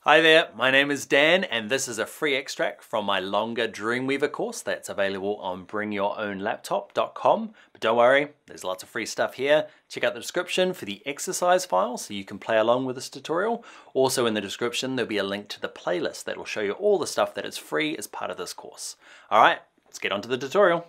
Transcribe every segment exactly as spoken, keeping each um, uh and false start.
Hi there, my name is Dan and this is a free extract from my longer Dreamweaver course that's available on bring your own laptop dot com. But don't worry, there's lots of free stuff here. Check out the description for the exercise file so you can play along with this tutorial. Also in the description there'll be a link to the playlist that will show you all the stuff that is free as part of this course. Alright, let's get on to the tutorial.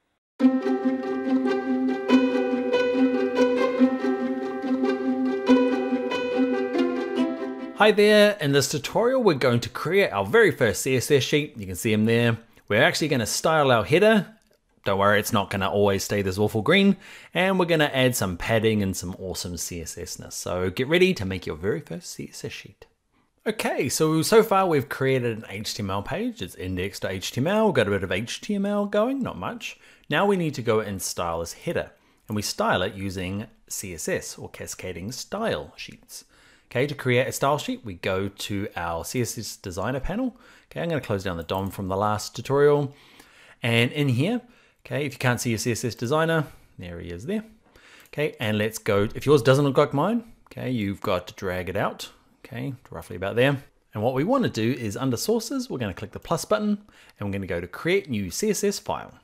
Hi there, in this tutorial we're going to create our very first C S S sheet. You can see them there. We're actually going to style our header. Don't worry, it's not going to always stay this awful green. And we're going to add some padding and some awesome C S S-ness. So get ready to make your very first C S S sheet. Okay, so so far we've created an H T M L page. It's index dot H T M L. We've got a bit of H T M L going, not much. Now we need to go and style this header. And we style it using C S S or cascading style sheets. Okay, to create a style sheet, we go to our C S S Designer panel. Okay, I'm going to close down the D O M from the last tutorial. And in here, okay, if you can't see your C S S Designer, there he is there. Okay, and let's go, if yours doesn't look like mine, okay, you've got to drag it out, okay, roughly about there. And what we want to do is under sources, we're going to click the plus button and we're going to go to create new C S S file.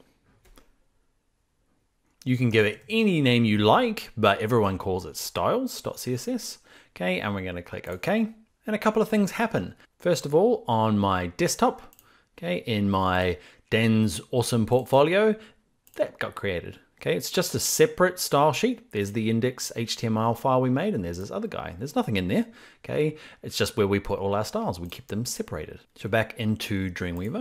You can give it any name you like, but everyone calls it styles dot C S S. Okay, and we're going to click OK, and a couple of things happen. First of all, on my desktop, okay, in my Dan's awesome portfolio, that got created. Okay, it's just a separate style sheet. There's the index H T M L file we made, and there's this other guy. There's nothing in there. Okay, it's just where we put all our styles. We keep them separated. So back into Dreamweaver.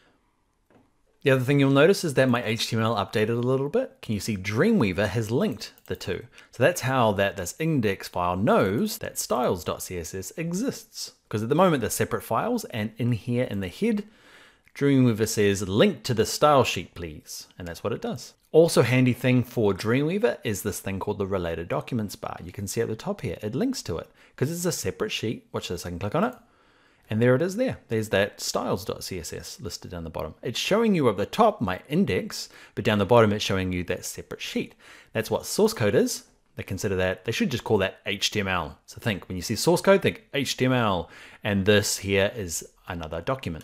The other thing you'll notice is that my H T M L updated a little bit. Can you see Dreamweaver has linked the two? So that's how that this index file knows that styles dot C S S exists. Because at the moment they're separate files, and in here in the head, Dreamweaver says link to the style sheet please. And that's what it does. Also handy thing for Dreamweaver is this thing called the related documents bar. You can see at the top here, it links to it because it's a separate sheet. Watch this, I can click on it. And there it is there. There's that styles dot C S S listed down the bottom. It's showing you at the top my index, but down the bottom it's showing you that separate sheet. That's what source code is. They consider that, they should just call that H T M L. So think, when you see source code, think H T M L. And this here is another document.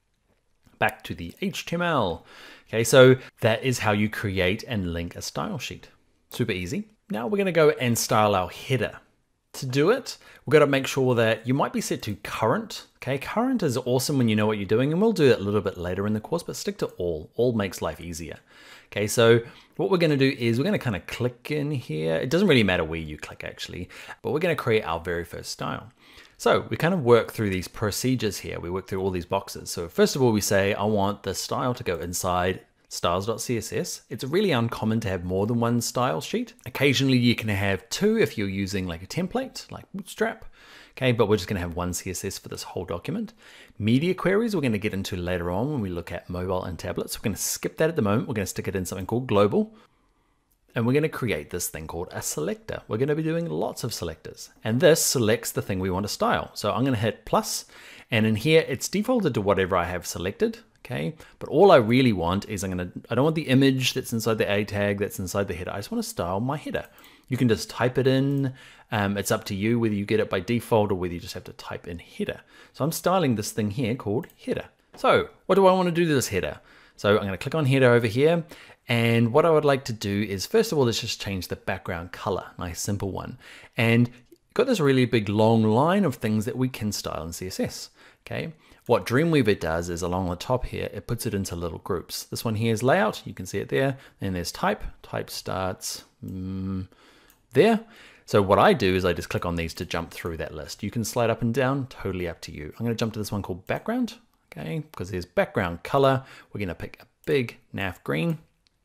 Back to the H T M L. Okay, so that is how you create and link a style sheet. Super easy. Now we're gonna go and style our header. To do it, we've got to make sure that you might be set to current. Okay, current is awesome when you know what you're doing, and we'll do that a little bit later in the course, but stick to all. All makes life easier. Okay, so what we're going to do is we're going to kind of click in here. It doesn't really matter where you click actually, but we're going to create our very first style. So we kind of work through these procedures here. We work through all these boxes. So first of all, we say, I want the style to go inside styles dot C S S. It's really uncommon to have more than one style sheet. Occasionally you can have two if you're using like a template, like Bootstrap. Okay, but we're just gonna have one C S S for this whole document. Media queries we're gonna get into later on when we look at mobile and tablets. We're gonna skip that at the moment. We're gonna stick it in something called global. And we're gonna create this thing called a selector. We're gonna be doing lots of selectors. And this selects the thing we want to style. So I'm gonna hit plus, and in here it's defaulted to whatever I have selected. Okay, but all I really want is I'm gonna, I don't want the image that's inside the A tag, that's inside the header. I just want to style my header. You can just type it in. Um, it's up to you whether you get it by default or whether you just have to type in header. So I'm styling this thing here called header. So what do I want to do to this header? So I'm going to click on header over here. And what I would like to do is, first of all, let's just change the background color. Nice, simple one. And got this really big long line of things that we can style in C S S. Okay. What Dreamweaver does is along the top here, it puts it into little groups. This one here is layout, you can see it there. Then there's type, type starts mm, there. So what I do is I just click on these to jump through that list. You can slide up and down, totally up to you. I'm gonna jump to this one called background, okay? Because there's background color. We're gonna pick a big N A F green.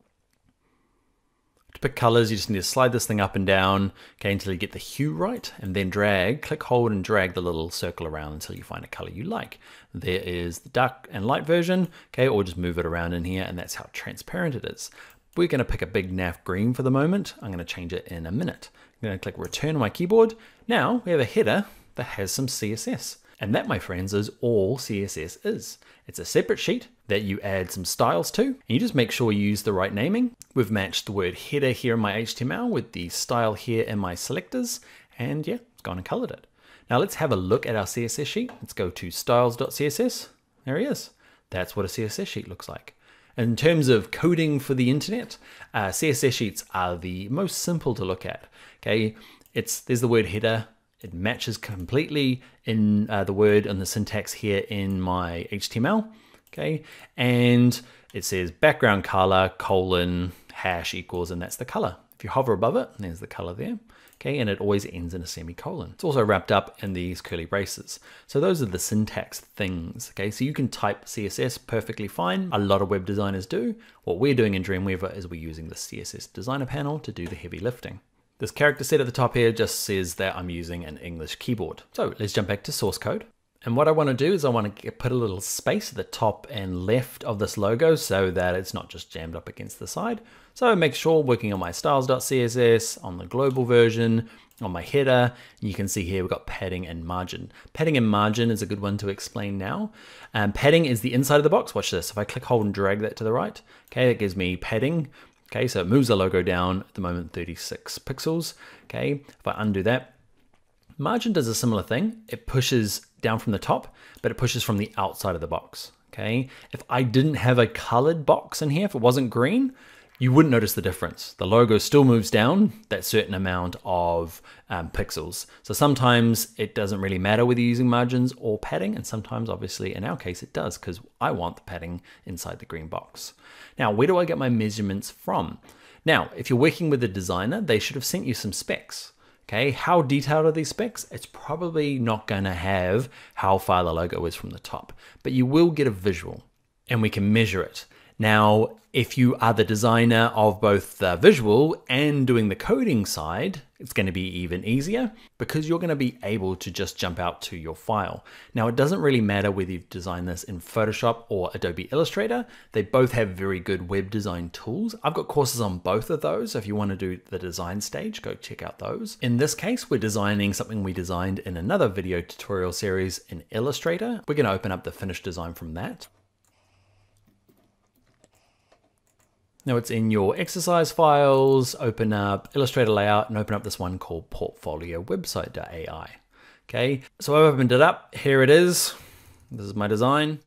To pick colors, you just need to slide this thing up and down, okay, until you get the hue right, and then drag, click, hold, and drag the little circle around until you find a color you like. There is the dark and light version, okay, or just move it around in here, and that's how transparent it is. We're gonna pick a big N A F green for the moment. I'm gonna change it in a minute. I'm gonna click return on my keyboard. Now we have a header that has some C S S. And that, my friends, is all C S S is. It's a separate sheet that you add some styles to, and you just make sure you use the right naming. We've matched the word header here in my H T M L with the style here in my selectors, and yeah, it's gone and colored it. Now let's have a look at our C S S sheet. Let's go to styles dot C S S. There he is. That's what a C S S sheet looks like. In terms of coding for the internet, uh, C S S sheets are the most simple to look at. Okay, it's there's the word header. It matches completely in uh, the word and the syntax here in my H T M L. Okay, and it says background color colon hash equals, and that's the color. If you hover above it, there's the color there. Okay, and it always ends in a semicolon. It's also wrapped up in these curly braces. So those are the syntax things. Okay, so you can type C S S perfectly fine. A lot of web designers do. What we're doing in Dreamweaver is we're using the C S S Designer panel to do the heavy lifting. This character set at the top here just says that I'm using an English keyboard. So let's jump back to source code. And what I want to do is I want to put a little space at the top and left of this logo so that it's not just jammed up against the side. So make sure working on my styles dot C S S, on the global version, on my header, you can see here we've got padding and margin. Padding and margin is a good one to explain now. Um, padding is the inside of the box. Watch this. If I click, hold, and drag that to the right, okay, that gives me padding. Okay, so it moves the logo down at the moment thirty-six pixels. Okay, if I undo that, margin does a similar thing. It pushes down from the top, but it pushes from the outside of the box. Okay, if I didn't have a colored box in here, if it wasn't green, you wouldn't notice the difference. The logo still moves down that certain amount of um, pixels. So sometimes it doesn't really matter whether you're using margins or padding, and sometimes obviously in our case it does, because I want the padding inside the green box. Now, where do I get my measurements from? Now, if you're working with a designer, they should have sent you some specs. Okay, how detailed are these specs? It's probably not gonna have how far the logo is from the top, but you will get a visual and we can measure it. Now, if you are the designer of both the visual and doing the coding side, it's going to be even easier because you're going to be able to just jump out to your file. Now, it doesn't really matter whether you've designed this in Photoshop or Adobe Illustrator. They both have very good web design tools. I've got courses on both of those. So if you want to do the design stage, go check out those. In this case, we're designing something we designed in another video tutorial series in Illustrator. We're going to open up the finished design from that. Now it's in your exercise files, open up Illustrator layout and open up this one called portfolio website dot A I. Okay, so I've opened it up. Here it is. This is my design.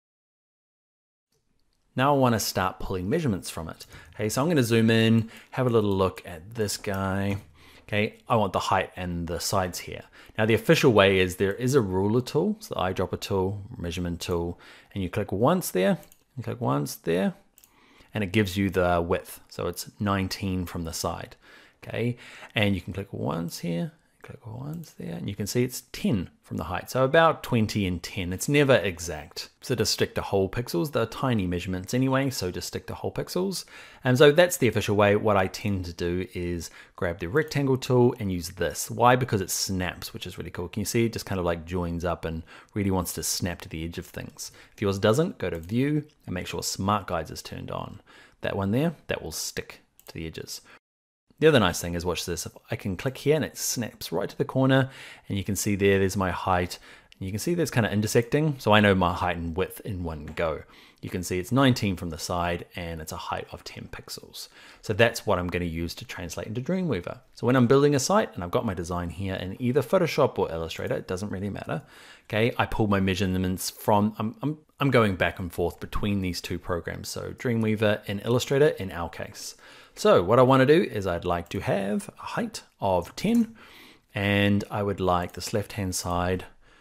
Now I want to start pulling measurements from it. Okay, so I'm going to zoom in, have a little look at this guy. Okay, I want the height and the sides here. Now the official way is there is a ruler tool, so the eyedropper tool, measurement tool, and you click once there, and click once there, and it gives you the width. So it's nineteen from the side, okay? And you can click once here, click once there, and you can see it's ten from the height. So about twenty and ten, it's never exact. So just stick to whole pixels. They're tiny measurements anyway, so just stick to whole pixels. And so that's the official way. What I tend to do is grab the rectangle tool and use this. Why? Because it snaps, which is really cool. Can you see it just kind of like joins up and really wants to snap to the edge of things. If yours doesn't, go to view and make sure smart guides is turned on. That one there, that will stick to the edges. The other nice thing is, watch this, if I can click here and it snaps right to the corner, and you can see there, there's my height, and you can see there's kind of intersecting, so I know my height and width in one go. You can see it's nineteen from the side and it's a height of ten pixels. So that's what I'm going to use to translate into Dreamweaver. So when I'm building a site and I've got my design here in either Photoshop or Illustrator, it doesn't really matter. Okay, I pull my measurements from, I'm, I'm, I'm going back and forth between these two programs. So Dreamweaver and Illustrator in our case. So what I want to do is I'd like to have a height of ten, and I would like this left-hand side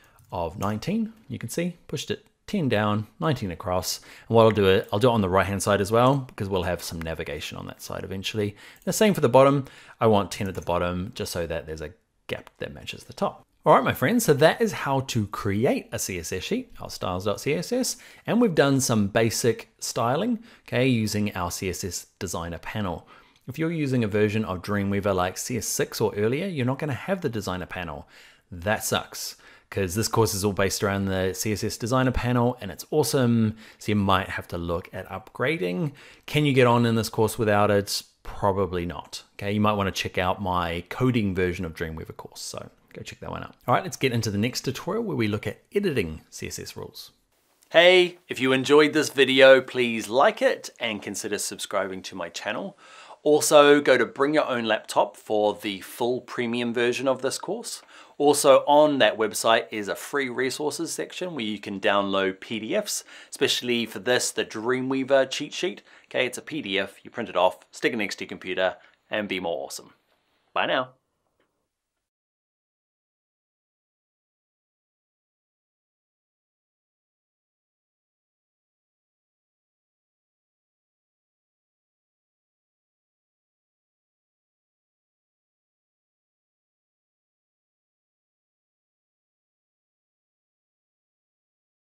of nineteen. You can see, pushed it ten down, nineteen across. And what I'll do it, I'll do it on the right-hand side as well, because we'll have some navigation on that side eventually. The same for the bottom. I want ten at the bottom, just so that there's a gap that matches the top. All right, my friends, so that is how to create a C S S sheet, our styles dot C S S, and we've done some basic styling, okay, using our C S S Designer panel. If you're using a version of Dreamweaver like C S six or earlier, you're not gonna have the Designer panel. That sucks, because this course is all based around the C S S Designer panel, and it's awesome, so you might have to look at upgrading. Can you get on in this course without it? Probably not, okay? You might wanna check out my coding version of Dreamweaver course, so go check that one out. All right, let's get into the next tutorial where we look at editing C S S rules. Hey, if you enjoyed this video, please like it and consider subscribing to my channel. Also, go to Bring Your Own Laptop for the full premium version of this course, Also on that website is a free resources section where you can download P D Fs, especially for this, the Dreamweaver cheat sheet. Okay, it's a P D F, you print it off, stick it next to your computer, and be more awesome. Bye now.